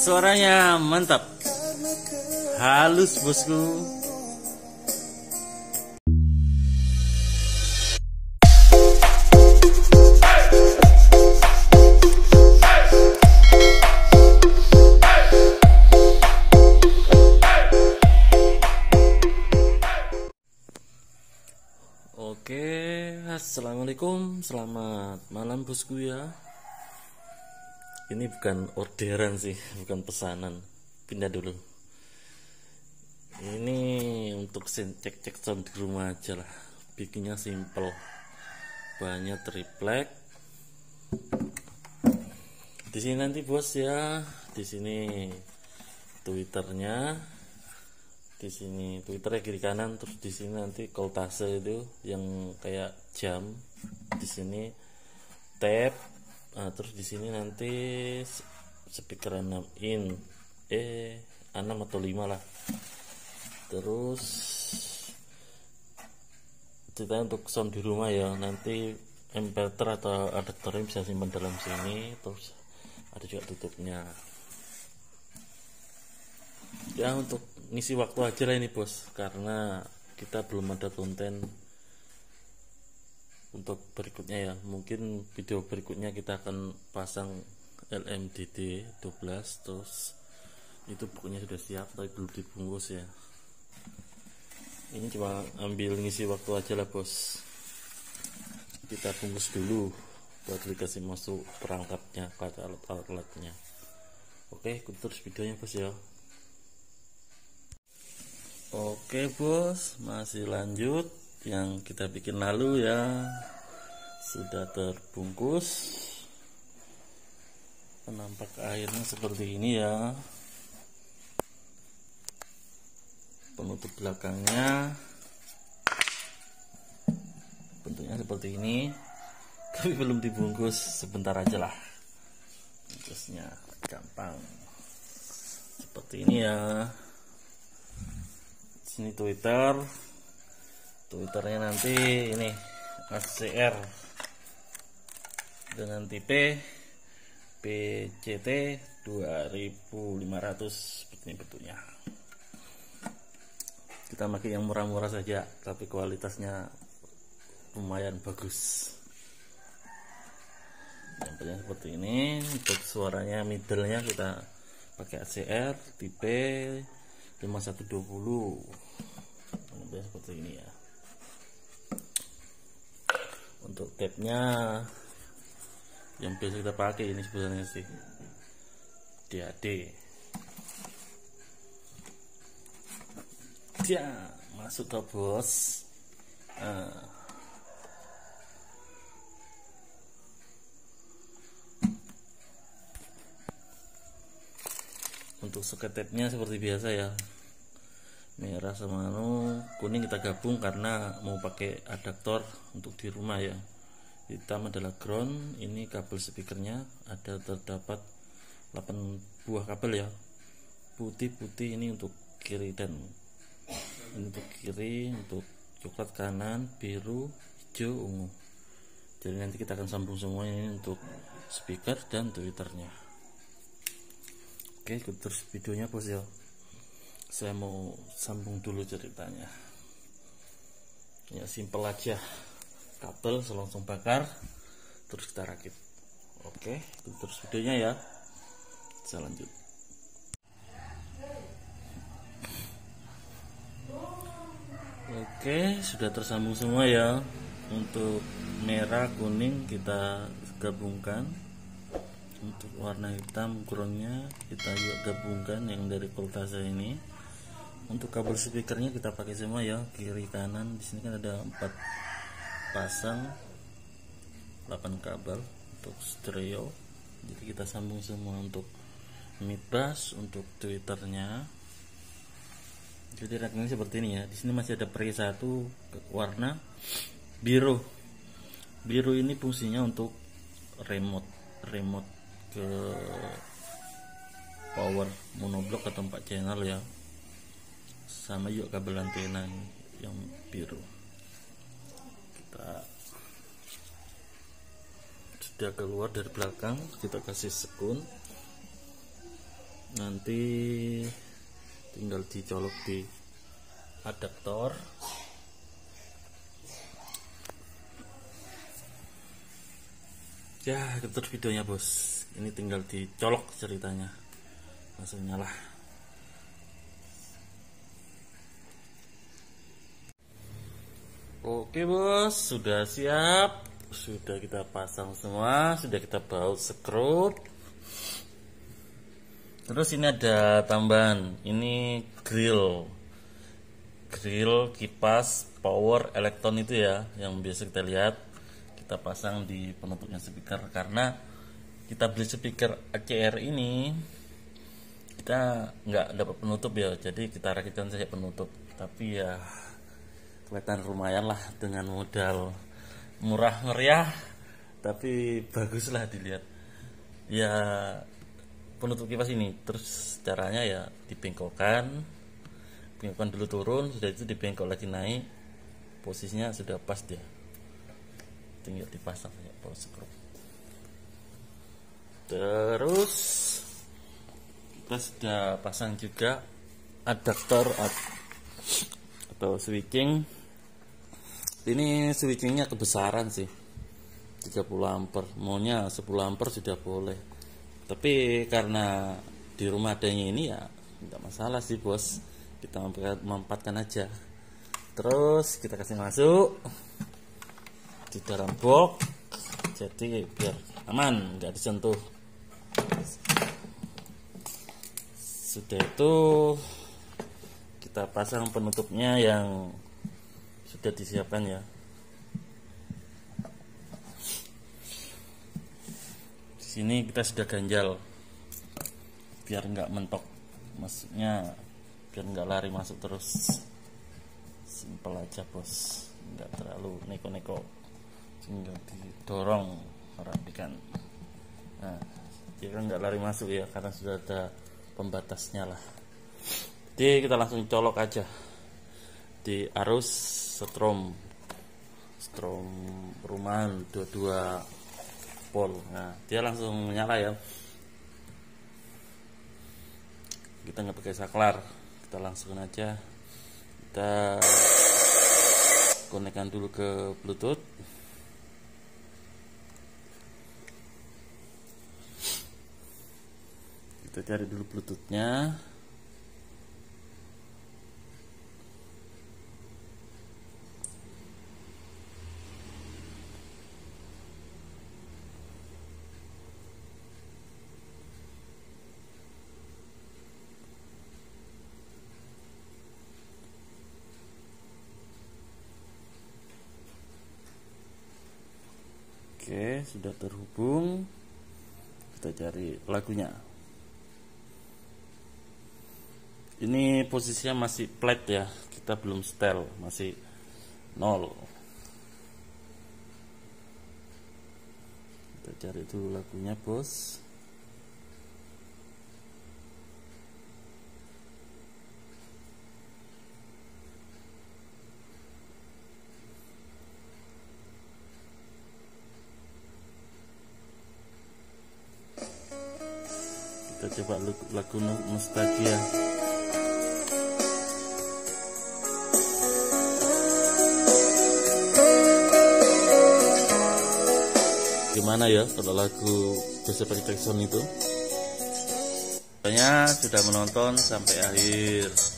Suaranya mantap, halus bosku. Oke, assalamualaikum, selamat malam bosku ya. Ini bukan orderan sih, bukan pesanan. Pindah dulu. Ini untuk cek-cek sound di rumah aja lah. Bikinnya simple. Bahannya triplek. Di sini nanti bos ya. Di sini Twitternya. Di sini Twitternya kiri kanan, terus di sini nanti voltase itu yang kayak jam. Di sini tab. Nah, terus di sini nanti speaker 6 in 6 atau 5 lah. Terus kita untuk sound di rumah ya, nanti inverter atau adaptornya bisa simpan dalam sini. Terus ada juga tutupnya ya, untuk ngisi waktu aja lah ini bos, karena kita belum ada konten untuk berikutnya ya. Mungkin video berikutnya kita akan pasang LMDD 12, terus itu bukunya sudah siap tapi belum dibungkus ya. Ini cuma ambil ngisi waktu aja lah bos. Kita bungkus dulu buat dikasih masuk perangkapnya, kata alat-alatnya. Oke, ikut terus videonya bos ya. Oke bos, masih lanjut yang kita bikin lalu ya. Sudah terbungkus. Penampak airnya seperti ini ya. Penutup belakangnya bentuknya seperti ini, tapi belum dibungkus. Sebentar aja lah, bungkusnya gampang seperti ini ya. Sini Twitternya nanti ini ACR dengan tipe PCT 2500 seperti ini bentuknya. Kita pakai yang murah-murah saja, tapi kualitasnya lumayan bagus. Sampelnya seperti ini. Untuk suaranya middle-nya kita pakai ACR tipe 5120. Seperti ini ya. Untuk tabnya yang biasa kita pakai ini sebenarnya sih DAD. Dia masuk ke bos. Untuk soket tabnya seperti biasa ya, merah sama kuning kita gabung karena mau pakai adaptor untuk di rumah ya. Hitam adalah ground, ini kabel speakernya terdapat 8 buah kabel ya. Putih-putih ini untuk kiri, dan ini untuk kiri, untuk coklat kanan, biru, hijau, ungu. Jadi nanti kita akan sambung semua ini untuk speaker dan twitternya. Oke, ikut terus videonya bos ya. Saya mau sambung dulu ceritanya ya, simple aja. Kabel selongsong bakar, terus kita rakit. Oke, ikut terus videonya ya. Saya lanjut. Oke, sudah tersambung semua ya. Untuk merah kuning kita gabungkan. Untuk warna hitam groundnya kita juga gabungkan yang dari voltase ini. Untuk kabel speakernya kita pakai semua ya, kiri kanan. Di sini kan ada 4 pasang 8 kabel untuk stereo. Jadi kita sambung semua untuk mid bass, untuk twitternya. Jadi raknya seperti ini ya. Di sini masih ada pre 1 warna biru. Biru ini fungsinya untuk remote ke power monoblock atau 4 channel ya. Sama juga kabel antena yang biru. Kita sudah keluar dari belakang, kita kasih sekun. Nanti tinggal dicolok di adaptor. Ya, itu videonya bos. Ini tinggal dicolok ceritanya, langsung nyala. Oke bos, sudah siap, sudah kita pasang semua, sudah kita baut skrup. Terus ini ada tambahan, ini grill kipas power elektron itu ya, yang biasa kita lihat. Kita pasang di penutupnya speaker, karena kita beli speaker ACR ini kita nggak dapat penutup ya, jadi kita rakitkan saja penutup. Tapi ya kelihatan lumayan lah dengan modal murah meriah, tapi bagus lah dilihat ya penutup kipas ini. Terus caranya ya dibengkokkan dulu turun, sudah itu dibengkok lagi naik, posisinya sudah pas dia, tinggal dipasang ya power screw. Terus kita sudah pasang juga adaptor atau switching. Ini switchingnya kebesaran sih, 30 ampere, maunya 10 ampere sudah boleh. Tapi karena di rumah adanya ini ya tidak masalah sih bos, kita mampatkan aja. Terus kita kasih masuk di dalam box, jadi biar aman, nggak disentuh. Sudah itu kita pasang penutupnya yang sudah disiapkan ya. Di sini kita sudah ganjal biar nggak mentok, maksudnya biar nggak lari masuk terus. Simpel aja bos, nggak terlalu neko-neko, tinggal didorong rapikan. Nah, dia kan nggak lari masuk ya, karena sudah ada pembatasnya lah. Jadi kita langsung colok aja di arus strom perumahan 22 volt. Nah, dia langsung menyala ya. Kita nggak pakai saklar, kita langsung aja kita konekkan dulu ke Bluetooth. Kita cari dulu Bluetoothnya. Oke, sudah terhubung. Kita cari lagunya. Ini posisinya masih flat ya, kita belum setel, masih 0. Kita cari dulu lagunya bos. Kita coba lagu Nostalgia. Gimana ya kalau lagu Joseph Jackson itu? Saya sudah menonton sampai akhir.